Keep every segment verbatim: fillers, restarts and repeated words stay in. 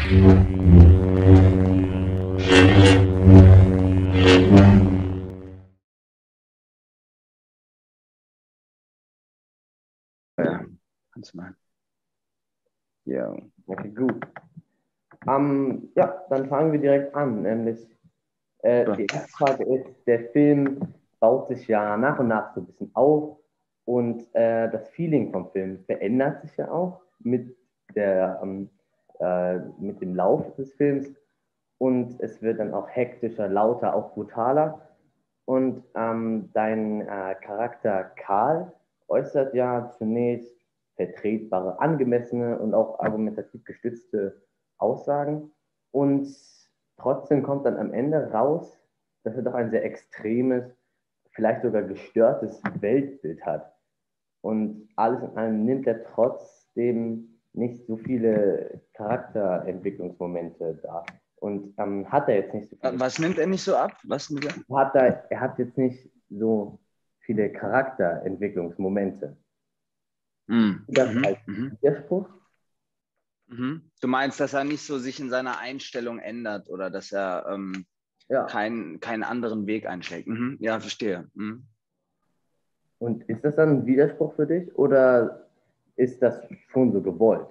Ja, kannst du mal. Ja. Okay, gut. Um, ja, dann fangen wir direkt an. Nämlich, äh, Ja. die erste Frage ist, der Film baut sich ja nach und nach so ein bisschen auf und äh, das Feeling vom Film verändert sich ja auch mit, der, ähm, äh, mit dem Lauf des Films und es wird dann auch hektischer, lauter, auch brutaler. Und ähm, dein äh, Charakter Karl äußert ja zunächst vertretbare, angemessene und auch argumentativ gestützte Aussagen. Und trotzdem kommt dann am Ende raus, dass er doch ein sehr extremes, vielleicht sogar gestörtes Weltbild hat. Und alles in allem nimmt er trotzdem nicht so viele Charakterentwicklungsmomente da. Und ähm, hat er jetzt nicht so viele. Was nimmt er nicht so ab? Was nimmt er? Hat er, er hat jetzt nicht so viele Charakterentwicklungsmomente. Mhm. Das Mhm. als Mhm. Widerspruch? Mhm. Du meinst, dass er nicht so sich in seiner Einstellung ändert oder dass er ähm, Ja. kein, keinen anderen Weg einschlägt? Mhm. Ja, verstehe. Mhm. Und ist das dann ein Widerspruch für dich oder ist das schon so gewollt?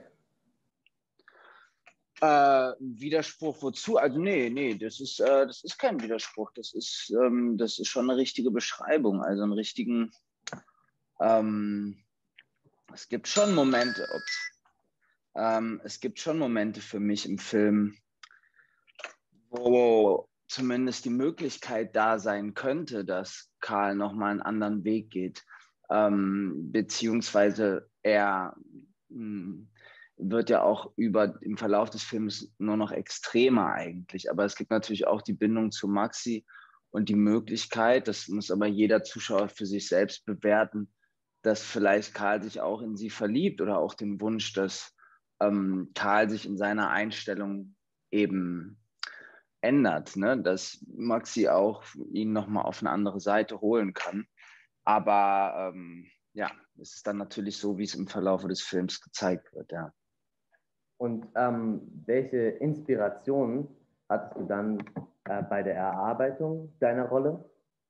Äh, Widerspruch wozu? Also nee, nee, das ist, äh, das ist kein Widerspruch. Das ist, ähm, das ist schon eine richtige Beschreibung. Also einen richtigen, ähm, es gibt schon Momente, ups, ähm, es gibt schon Momente für mich im Film, wo zumindest die Möglichkeit da sein könnte, dass Karl nochmal einen anderen Weg geht. Ähm, beziehungsweise er mh, wird ja auch über im Verlauf des Films nur noch extremer eigentlich. Aber es gibt natürlich auch die Bindung zu Maxi und die Möglichkeit, das muss aber jeder Zuschauer für sich selbst bewerten, dass vielleicht Karl sich auch in sie verliebt oder auch den Wunsch, dass ähm, Karl sich in seiner Einstellung eben ändert, ne? Dass Maxi auch ihn nochmal auf eine andere Seite holen kann. Aber ähm, ja, es ist dann natürlich so, wie es im Verlauf des Films gezeigt wird, ja. Und ähm, welche Inspirationen hattest du dann äh, bei der Erarbeitung deiner Rolle?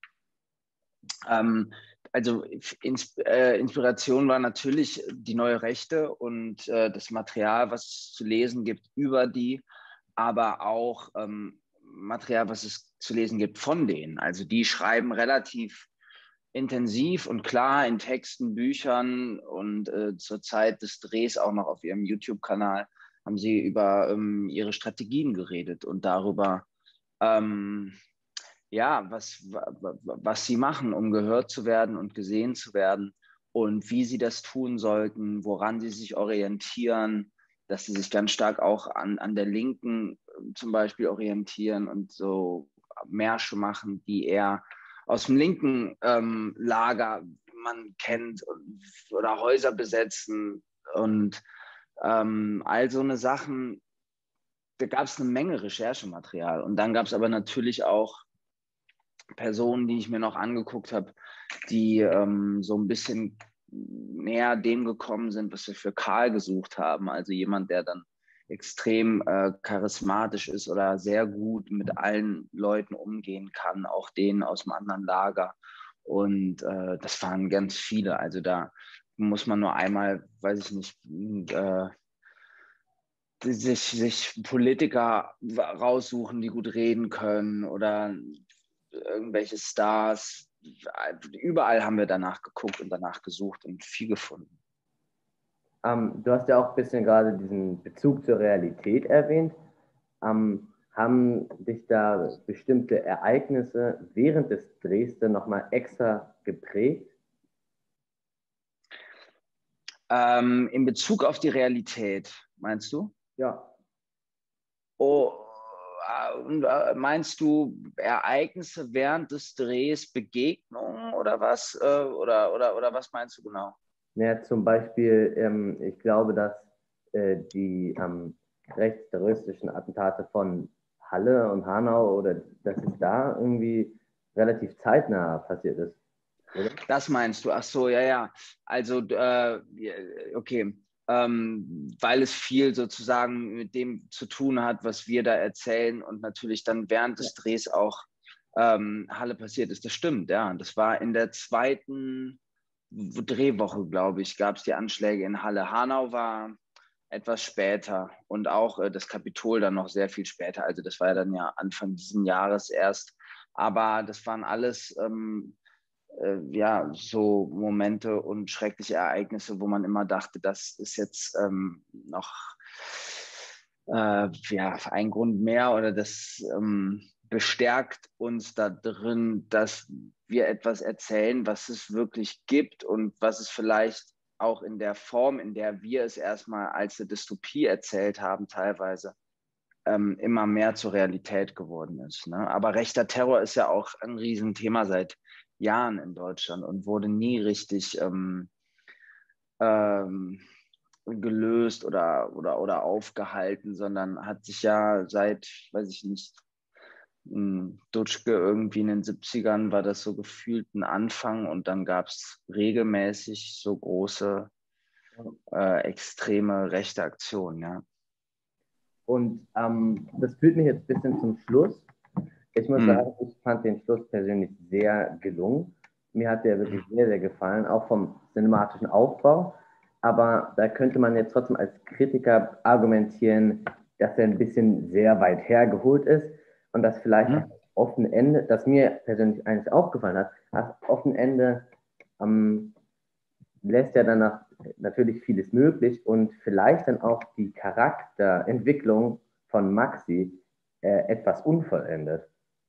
Ähm, also Ins äh, Inspiration war natürlich die neue Rechte und äh, das Material, was es zu lesen gibt über die, aber auch ähm, Material, was es zu lesen gibt von denen. Also die schreiben relativ intensiv und klar in Texten, Büchern und äh, zur Zeit des Drehs auch noch auf ihrem YouTube-Kanal haben sie über ähm, ihre Strategien geredet und darüber, ähm, ja, was, was sie machen, um gehört zu werden und gesehen zu werden und wie sie das tun sollten, woran sie sich orientieren, dass sie sich ganz stark auch an, an der Linken zum Beispiel orientieren und so Märsche machen, die eher aus dem linken ähm, Lager man kennt und, oder Häuser besetzen und ähm, all so eine Sachen. Da gab es eine Menge Recherchematerial und dann gab es aber natürlich auch Personen, die ich mir noch angeguckt habe, die ähm, so ein bisschen näher dem gekommen sind, was wir für Karl gesucht haben. Also jemand, der dann extrem äh, charismatisch ist oder sehr gut mit allen Leuten umgehen kann, auch denen aus dem anderen Lager. Und äh, das waren ganz viele. Also da muss man nur einmal, weiß ich nicht, äh, sich, sich Politiker raussuchen, die gut reden können oder irgendwelche Stars. Überall haben wir danach geguckt und danach gesucht und viel gefunden. Ähm, du hast ja auch ein bisschen gerade diesen Bezug zur Realität erwähnt. Ähm, haben dich da bestimmte Ereignisse während des Drehs dann nochmal extra geprägt? Ähm, in Bezug auf die Realität, meinst du? Ja. Oh, äh, meinst du Ereignisse während des Drehs, Begegnungen oder was? Äh, oder, oder, oder was meinst du genau? Ja, zum Beispiel, ähm, ich glaube, dass äh, die ähm, rechtsterroristischen Attentate von Halle und Hanau oder dass es da irgendwie relativ zeitnah passiert ist, oder? Das meinst du? Ach so, ja, ja. Also, äh, okay. ähm, weil es viel sozusagen mit dem zu tun hat, was wir da erzählen und natürlich dann während des Drehs auch ähm, Halle passiert ist. Das stimmt, ja. Das war in der zweiten Drehwoche, glaube ich, gab es die Anschläge in Halle. Hanau war etwas später und auch äh, das Kapitol dann noch sehr viel später. Also das war ja dann ja Anfang dieses Jahres erst. Aber das waren alles ähm, äh, ja so Momente und schreckliche Ereignisse, wo man immer dachte, das ist jetzt ähm, noch äh, ja, ein Grund mehr oder das ähm, bestärkt uns da drin, dass wir etwas erzählen, was es wirklich gibt und was es vielleicht auch in der Form, in der wir es erstmal als eine Dystopie erzählt haben, teilweise ähm, immer mehr zur Realität geworden ist. Ne? Aber rechter Terror ist ja auch ein Riesenthema seit Jahren in Deutschland und wurde nie richtig ähm, ähm, gelöst oder, oder, oder aufgehalten, sondern hat sich ja seit, weiß ich nicht, Dutschke irgendwie in den siebzigern war das so gefühlt ein Anfang und dann gab es regelmäßig so große, äh, extreme rechte Aktionen, ja. Und ähm, das führt mich jetzt ein bisschen zum Schluss. Ich muss Hm. sagen, ich fand den Schluss persönlich sehr gelungen. Mir hat der wirklich sehr, sehr gefallen, auch vom cinematischen Aufbau. Aber da könnte man jetzt trotzdem als Kritiker argumentieren, dass er ein bisschen sehr weit hergeholt ist und dass vielleicht Hm. das offene Ende, das mir persönlich eigentlich aufgefallen hat, das offene Ende ähm, lässt ja danach natürlich vieles möglich und vielleicht dann auch die Charakterentwicklung von Maxi äh, etwas unvollendet.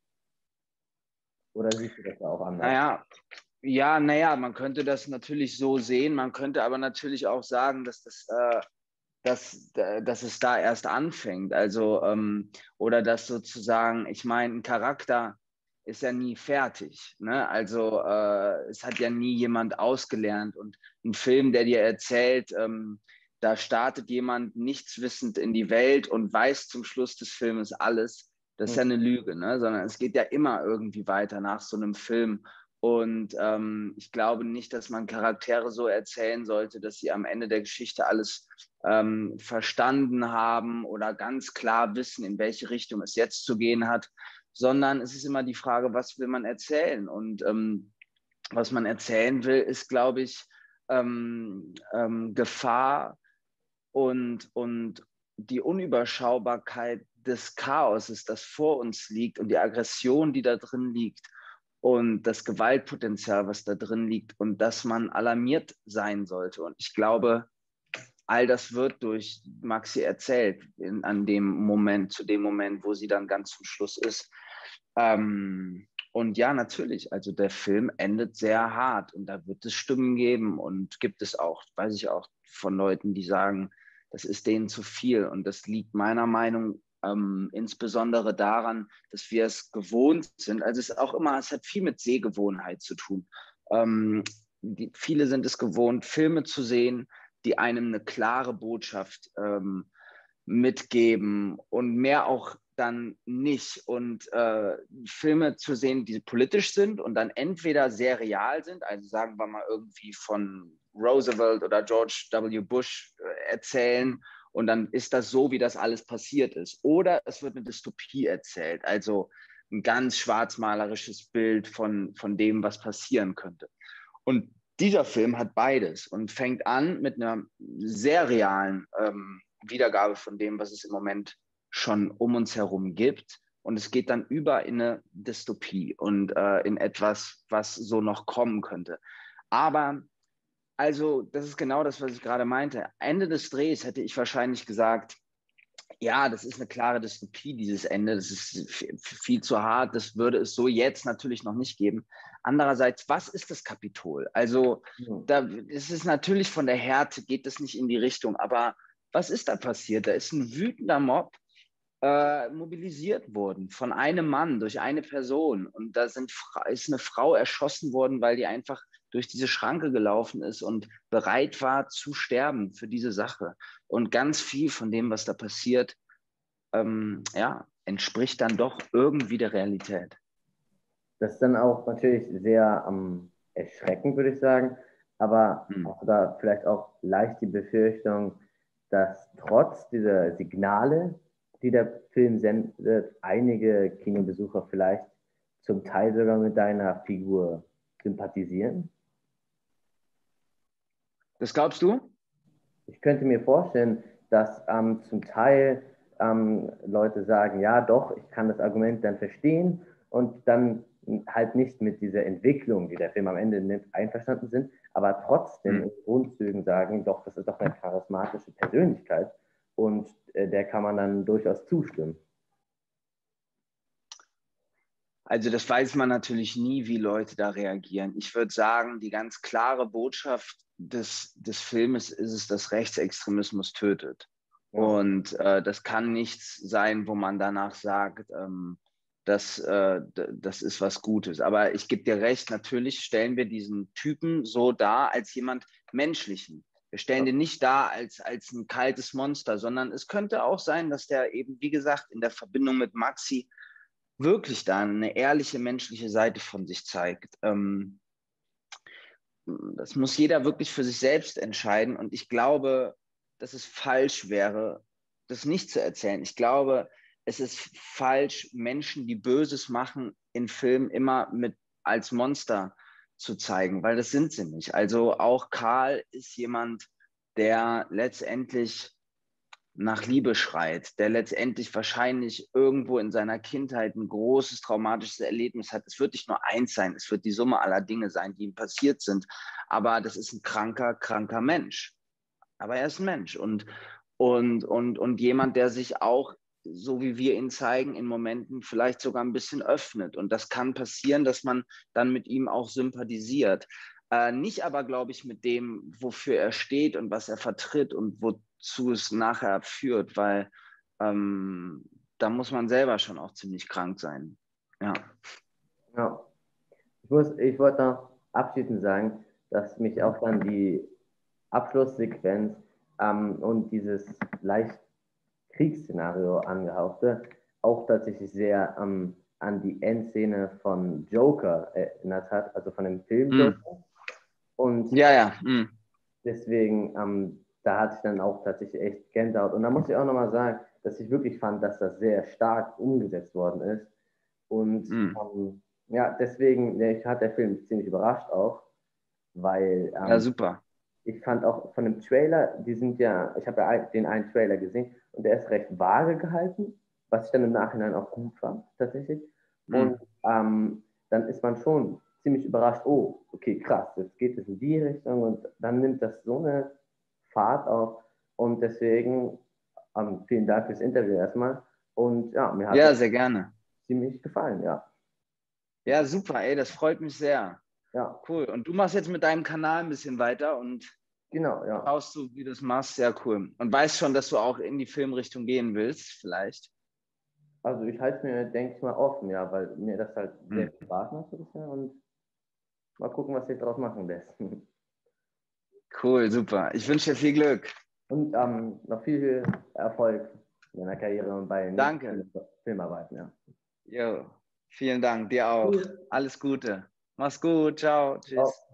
Oder siehst du das auch anders? Naja, ja, naja, man könnte das natürlich so sehen, man könnte aber natürlich auch sagen, dass das äh, dass, äh, dass es da erst anfängt. Also, ähm, oder dass sozusagen, ich meine, ein Charakter ist ja nie fertig. Ne? Also äh, es hat ja nie jemand ausgelernt. Und ein Film, der dir erzählt, ähm, da startet jemand nichtswissend in die Welt und weiß zum Schluss des Filmes alles, das ist ja eine Lüge, ne? Sondern es geht ja immer irgendwie weiter nach so einem Film. Und ähm, ich glaube nicht, dass man Charaktere so erzählen sollte, dass sie am Ende der Geschichte alles ähm, verstanden haben oder ganz klar wissen, in welche Richtung es jetzt zu gehen hat, sondern es ist immer die Frage, was will man erzählen? Und ähm, was man erzählen will, ist, glaube ich, ähm, ähm, Gefahr und, und die Unüberschaubarkeit des Chaoses, das vor uns liegt und die Aggression, die da drin liegt und das Gewaltpotenzial, was da drin liegt und dass man alarmiert sein sollte. Und ich glaube, all das wird durch Maxi erzählt in, an dem Moment, zu dem Moment, wo sie dann ganz zum Schluss ist. Ähm, und ja, natürlich, also der Film endet sehr hart und da wird es Stimmen geben und gibt es auch, weiß ich auch von Leuten, die sagen, das ist denen zu viel. Und das liegt meiner Meinung ähm, insbesondere daran, dass wir es gewohnt sind. Also es ist auch immer, es hat viel mit Sehgewohnheit zu tun. Ähm, die, viele sind es gewohnt, Filme zu sehen, die einem eine klare Botschaft ähm, mitgeben und mehr auch dann nicht. Und äh, Filme zu sehen, die politisch sind und dann entweder sehr real sind, also sagen wir mal irgendwie von Roosevelt oder George W. Bush äh, erzählen und dann ist das so, wie das alles passiert ist. Oder es wird eine Dystopie erzählt, also ein ganz schwarzmalerisches Bild von, von dem, was passieren könnte. Und dieser Film hat beides und fängt an mit einer sehr realen ähm, Wiedergabe von dem, was es im Moment schon um uns herum gibt. Und es geht dann über in eine Dystopie und äh, in etwas, was so noch kommen könnte. Aber also, das ist genau das, was ich gerade meinte. Ende des Drehs hätte ich wahrscheinlich gesagt, ja, das ist eine klare Dystopie, dieses Ende. Das ist viel zu hart. Das würde es so jetzt natürlich noch nicht geben. Andererseits, was ist das Kapitol? Also, da ist es natürlich von der Härte, geht das nicht in die Richtung. Aber was ist da passiert? Da ist ein wütender Mob äh, mobilisiert worden von einem Mann durch eine Person. Und da sind, ist eine Frau erschossen worden, weil die einfach durch diese Schranke gelaufen ist und bereit war zu sterben für diese Sache. Und ganz viel von dem, was da passiert, ähm, ja, entspricht dann doch irgendwie der Realität. Das ist dann auch natürlich sehr ähm, erschreckend, würde ich sagen. Aber Hm. hast du da vielleicht auch leicht die Befürchtung, dass trotz dieser Signale, die der Film sendet, einige Kinobesucher vielleicht zum Teil sogar mit deiner Figur sympathisieren? Das glaubst du? Ich könnte mir vorstellen, dass ähm, zum Teil ähm, Leute sagen, ja doch, ich kann das Argument dann verstehen und dann halt nicht mit dieser Entwicklung, die der Film am Ende nimmt, einverstanden sind, aber trotzdem Hm. in Grundzügen sagen, doch, das ist doch eine charismatische Persönlichkeit und äh, der kann man dann durchaus zustimmen. Also das weiß man natürlich nie, wie Leute da reagieren. Ich würde sagen, die ganz klare Botschaft des, des Filmes ist es, dass Rechtsextremismus tötet. Ja. Und äh, das kann nichts sein, wo man danach sagt, ähm, das, äh, das ist was Gutes. Aber ich gebe dir recht, natürlich stellen wir diesen Typen so dar als jemand Menschlichen. Wir stellen den nicht dar als, als ein kaltes Monster, sondern es könnte auch sein, dass der eben, wie gesagt, in der Verbindung mit Maxi wirklich da eine ehrliche menschliche Seite von sich zeigt. Ähm, das muss jeder wirklich für sich selbst entscheiden. Und ich glaube, dass es falsch wäre, das nicht zu erzählen. Ich glaube, es ist falsch, Menschen, die Böses machen, in Filmen immer mit als Monster zu zeigen, weil das sind sie nicht. Also auch Karl ist jemand, der letztendlich nach Liebe schreit, der letztendlich wahrscheinlich irgendwo in seiner Kindheit ein großes traumatisches Erlebnis hat. Es wird nicht nur eins sein, es wird die Summe aller Dinge sein, die ihm passiert sind. Aber das ist ein kranker, kranker Mensch. Aber er ist ein Mensch und, und, und, und jemand, der sich auch, so wie wir ihn zeigen, in Momenten vielleicht sogar ein bisschen öffnet. Und das kann passieren, dass man dann mit ihm auch sympathisiert. Äh, nicht aber, glaube ich, mit dem, wofür er steht und was er vertritt und wozu es nachher führt, weil ähm, da muss man selber schon auch ziemlich krank sein. Ja. Ja. Ich muss, ich wollte noch abschließend sagen, dass mich auch dann die Abschlusssequenz ähm, und dieses leicht Kriegsszenario angehauchte auch tatsächlich sehr ähm, an die Endszene von Joker erinnert hat, also von dem Film Joker. Mm. Und Ja, ja. Mm. deswegen, ähm, da hatte ich dann auch tatsächlich echt Gänsehaut. Und da muss ich auch nochmal sagen, dass ich wirklich fand, dass das sehr stark umgesetzt worden ist. Und Mm. ähm, ja, deswegen ja, hat der Film ziemlich überrascht auch, weil Ja, ähm, super. ich fand auch von dem Trailer, die sind ja, ich habe ja den einen Trailer gesehen und der ist recht vage gehalten, was ich dann im Nachhinein auch gut fand, tatsächlich. Und Mm. ähm, dann ist man schon ziemlich überrascht, oh, okay, krass, jetzt geht es in die Richtung und dann nimmt das so eine Fahrt auf und deswegen ähm, vielen Dank fürs Interview erstmal und ja, mir hat Ja, das sehr gerne. ziemlich gefallen, ja. Ja, super, ey, das freut mich sehr. Ja, Cool. Und du machst jetzt mit deinem Kanal ein bisschen weiter und genau, ja. schaust du, wie du das machst. Sehr cool. Und weißt schon, dass du auch in die Filmrichtung gehen willst, vielleicht. Also ich halte mir, denke ich mal, offen, ja, weil mir das halt sehr Hm. viel Spaß macht bisher und mal gucken, was sich daraus machen lässt. Cool, super. Ich wünsche dir viel Glück. Und ähm, noch viel, viel Erfolg in deiner Karriere und bei den Danke. nächsten Filmarbeiten, ja. Jo, vielen Dank, dir auch. Alles Gute. Mach's gut. Ciao. Ciao. Tschüss.